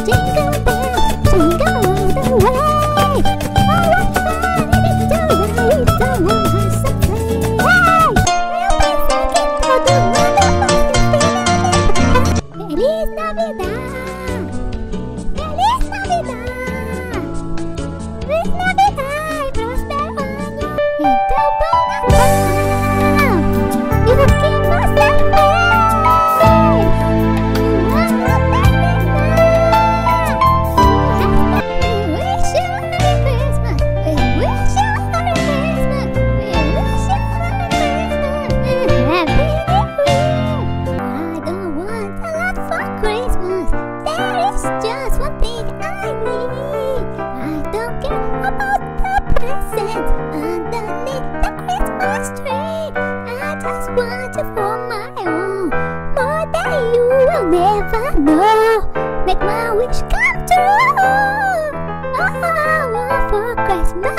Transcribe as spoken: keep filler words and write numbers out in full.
Jingle bells, jingle all the way. Oh, what fun it is to ride the one-horse sleigh. Hey, we'll be singing all the wonderful Feliz Navidad, Feliz Navidad, Feliz Navidad e próspero ano. Então, bom Natal, e o que você fez? Just one thing I need. I don't care about the presents underneath the Christmas tree. I just want you for my own, more than you will never know. Make my wish come true. Oh, oh, oh, for Christmas.